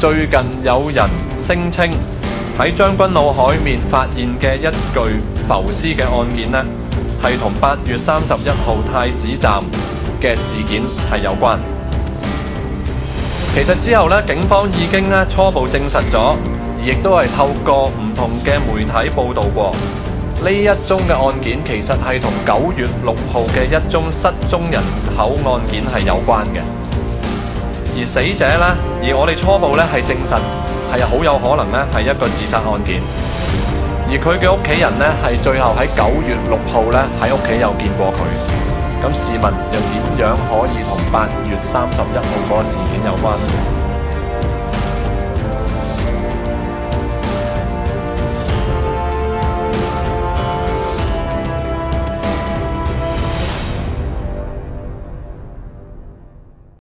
最近有人聲稱喺將軍澳海面發現嘅一具浮屍嘅案件呢，係同8月31號太子站嘅事件係有關。其實之後呢，警方已經初步證實咗，而亦都係透過唔同嘅媒體報導過，呢一宗嘅案件其實係同9月6號嘅一宗失蹤人口案件係有關嘅。而死者呢，而我哋初步呢係證實係好有可能呢係一個自殺案件。而佢嘅屋企人呢，係最後喺9月6號呢喺屋企有見過佢。咁試問又點樣可以同8月31號嗰個事件有關呢？